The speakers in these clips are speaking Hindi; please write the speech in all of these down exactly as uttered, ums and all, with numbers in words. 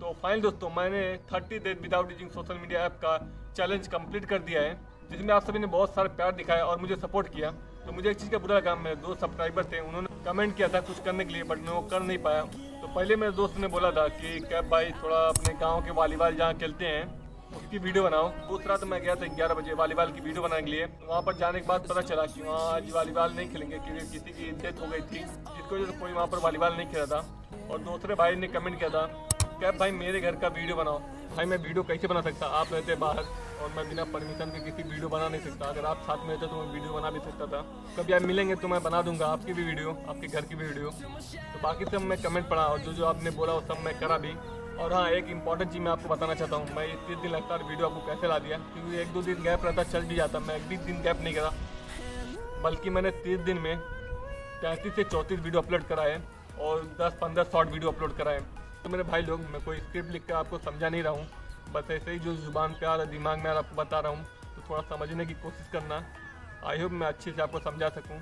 तो फाइनल दोस्तों, मैंने thirty days without using social media app का चैलेंज कंप्लीट कर दिया है, जिसमें आप सभी ने बहुत सारा प्यार दिखाया और मुझे सपोर्ट किया। तो मुझे एक चीज़ का बुरा लगा, मेरे दो सब्सक्राइबर थे, उन्होंने कमेंट किया था कुछ करने के लिए, बट मैं वो कर नहीं पाया। तो पहले मेरे दोस्त ने बोला था कि कैब भाई थोड़ा अपने गाँव के वॉलीबॉल जहाँ खेलते हैं उसकी वीडियो बनाओ। दूसरा तो मैं गया था ग्यारह बजे वॉलीबॉल की वीडियो बनाने के लिए। वहाँ पर जाने के बाद पता चला कि वहाँ आज वॉलीबॉल नहीं खेलेंगे क्योंकि किसी की डेथ हो गई थी, जिसकी वजह से कोई वहाँ पर वॉलीबॉल नहीं खेला था। और दूसरे भाई ने कमेंट किया था कैब भाई मेरे घर का वीडियो बनाओ। भाई मैं वीडियो कैसे बना सकता, आप रहते बाहर और मैं बिना परमिशन के किसी वीडियो बना नहीं सकता। अगर आप साथ में रहते तो मैं वीडियो बना भी सकता था। कभी आप मिलेंगे तो मैं बना दूंगा आपकी भी वीडियो, आपके घर की भी वीडियो। तो बाकी सब मैं कमेंट पढ़ा और जो जो आपने बोला वो सब मैं करा भी। और हाँ, एक इंपॉर्टेंट चीज़ मैं आपको बताना चाहता हूँ, मैं तीस दिन लगता है वीडियो आपको कैसे ला दिया, क्योंकि एक दो दिन गैप रहता चल भी जाता। मैं एक भी दिन गैप नहीं करा, बल्कि मैंने तीस दिन में तैंतीस से चौंतीस वीडियो अपलोड करा है और दस पंद्रह शॉर्ट वीडियो अपलोड करा है। तो मेरे भाई लोग, मैं कोई स्क्रिप्ट लिख कर आपको समझा नहीं रहा हूँ, बस ऐसे ही जो जुबान पे आ रहा दिमाग में आ रहा आपको बता रहा हूँ। तो थोड़ा समझने की कोशिश करना, आई होप मैं अच्छे से आपको समझा सकूँ।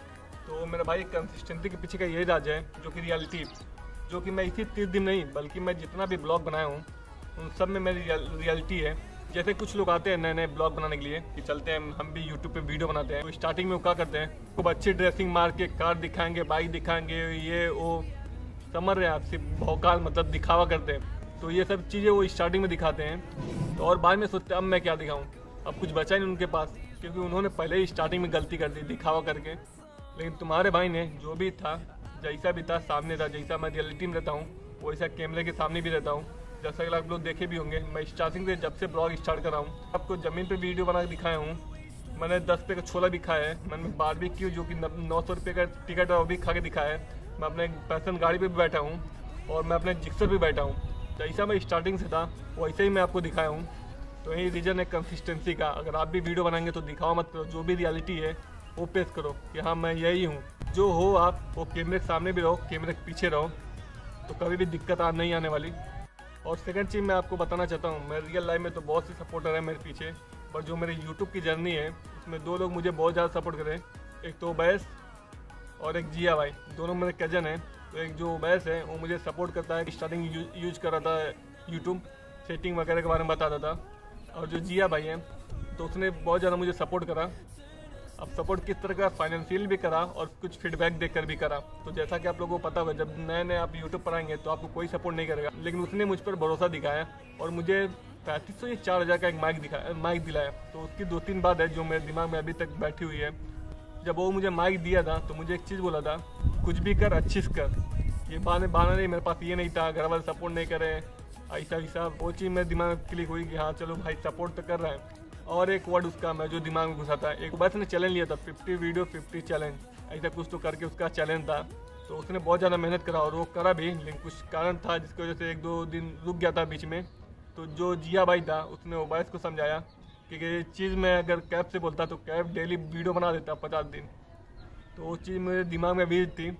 तो मेरे भाई कंसिस्टेंसी के पीछे का यही राज है, जो कि रियलिटी, जो कि मैं इसी तीस दिन नहीं बल्कि मैं जितना भी ब्लॉग बनाया हूँ उन सब में मेरी रियलिटी है। जैसे कुछ लोग आते हैं नए नए ब्लॉग बनाने के लिए कि चलते हैं हम भी यूट्यूब पे वीडियो बनाते हैं, तो स्टार्टिंग में वो क्या करते हैं, खूब अच्छी ड्रेसिंग मार के कार दिखाएंगे, बाइक दिखाएंगे, ये वो समझ रहे हैं आप, सिर्फ भौकाल मतलब दिखावा करते हैं। तो ये सब चीज़ें वो स्टार्टिंग में दिखाते हैं, तो और बाद में सोचते हैं अब मैं क्या दिखाऊँ। अब कुछ बचा नहीं उनके पास, क्योंकि उन्होंने पहले ही स्टार्टिंग में गलती कर दी दिखावा करके। लेकिन तुम्हारे भाई ने जो भी था, जैसा भी था सामने था, जैसा मैं रियलिटी में रहता हूँ वैसा कैमरे के सामने भी रहता हूँ। जैसा कि आप लोग देखे भी होंगे, मैं स्टार्टिंग से जब से ब्लॉग स्टार्ट कर रहा हूँ आपको ज़मीन पे वीडियो बना के दिखाया हूँ। मैंने दस रुपये का छोला भी खाया है, मैंने बारबेक्यू जो कि नौ सौ रुपये का टिकट है वो भी खा के दिखाया है। मैं अपने पैसन गाड़ी पे भी बैठा हूँ और मैं अपने जिक्सर भी बैठा हूँ। जैसा मैं स्टार्टिंग से था वैसे ही मैं आपको दिखाया हूँ। तो यही रीज़न है कंसिस्टेंसी का। अगर आप भी वीडियो बनाएंगे तो दिखाओ मत करो, जो भी रियलिटी है वो पेश करो कि हाँ मैं यही हूँ। जो हो आप वो कैमरे के सामने भी रहो, कैमरे के पीछे रहो, तो कभी भी दिक्कत आ नहीं आने वाली। और सेकंड चीज़ मैं आपको बताना चाहता हूँ, मैं रियल लाइफ में तो बहुत से सपोर्टर हैं मेरे पीछे, पर जो मेरे यूट्यूब की जर्नी है उसमें दो लोग मुझे बहुत ज़्यादा सपोर्ट करें। एक तो उबैस और एक जिया भाई, दोनों मेरे कज़न हैं। तो एक जो उबैस है वो मुझे सपोर्ट करता है, स्टार्टिंग यूज, यूज कर रहा था यूट्यूब, सेटिंग वगैरह के बारे में बताता था। और जो जिया भाई है तो उसने बहुत ज़्यादा मुझे सपोर्ट करा। अब सपोर्ट किस तरह का, फाइनेंशियल भी करा और कुछ फीडबैक देकर भी करा। तो जैसा कि आप लोगों को पता होगा, जब नए नए आप यूट्यूब पर आएंगे तो आपको कोई सपोर्ट नहीं करेगा, लेकिन उसने मुझ पर भरोसा दिखाया और मुझे पैंतीस सौ या चार हज़ार का एक माइक दिखाया माइक दिलाया। तो उसकी दो तीन बात है जो मेरे दिमाग में अभी तक बैठी हुई है। जब वो मुझे माइक दिया था तो मुझे एक चीज़ बोला था, कुछ भी कर अच्छी से कर। ये बहाने बहाना नहीं, मेरे पास ये नहीं था घर वाले सपोर्ट नहीं करे, ऐसा वैसा। वो चीज़ मेरे दिमाग में क्लिक हुई कि हाँ चलो भाई सपोर्ट तो कर रहा है। और एक वर्ड उसका मैं जो दिमाग में घुसा था, एक बार ने चैलेंज लिया था, फिफ्टी वीडियो फिफ्टी चैलेंज, ऐसा कुछ तो करके उसका चैलेंज था। तो उसने बहुत ज़्यादा मेहनत करा और वो करा भी, लेकिन कुछ कारण था जिसकी वजह से एक दो दिन रुक गया था बीच में। तो जो जिया भाई था उसने उबैस को समझाया कि ये चीज़ मैं अगर कैब से बोलता तो कैब डेली वीडियो बना देता पचास दिन। तो वो चीज़ मेरे दिमाग में भी थी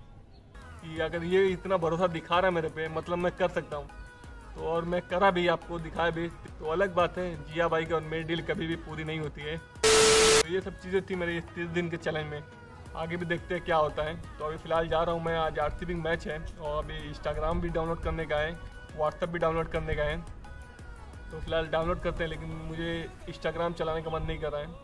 कि अगर ये इतना भरोसा दिखा रहा है मेरे पे, मतलब मैं कर सकता हूँ। तो और मैं करा भी, आपको दिखाया भी। तो अलग बात है, जिया भाई की और मेरी डील कभी भी पूरी नहीं होती है। तो ये सब चीज़ें थी मेरे इस तीस दिन के चैलेंज में। आगे भी देखते हैं क्या होता है। तो अभी फ़िलहाल जा रहा हूँ मैं, आज आरसीबी मैच है और अभी इंस्टाग्राम भी डाउनलोड करने का है, व्हाट्सअप भी डाउनलोड करने का है। तो फिलहाल डाउनलोड करते हैं, लेकिन मुझे इंस्टाग्राम चलाने का मन नहीं कर रहा है।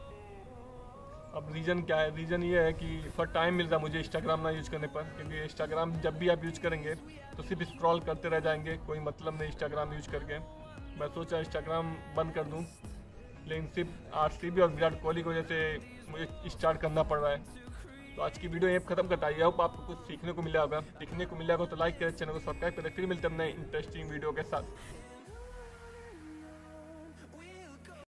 अब रीज़न क्या है, रीज़न ये है कि थोड़ा टाइम मिल रहा मुझे इंस्टाग्राम ना यूज़ करने पर, क्योंकि इंस्टाग्राम जब भी आप यूज़ करेंगे तो सिर्फ स्क्रॉल करते रह जाएंगे, कोई मतलब नहीं इंस्टाग्राम यूज़ करके। मैं सोचा इंस्टाग्राम बंद कर दूं, लेकिन सिर्फ आरसीबी और विराट कोहली की वजह से मुझे स्टार्ट करना पड़ रहा है। तो आज की वीडियो यहीं खत्म करता है। होप आपको कुछ सीखने को मिला होगा। सीखने को मिला होगा तो लाइक करें, चैनल को सब्सक्राइब करें। फिर मिलते हैं नए इंटरेस्टिंग वीडियो के साथ।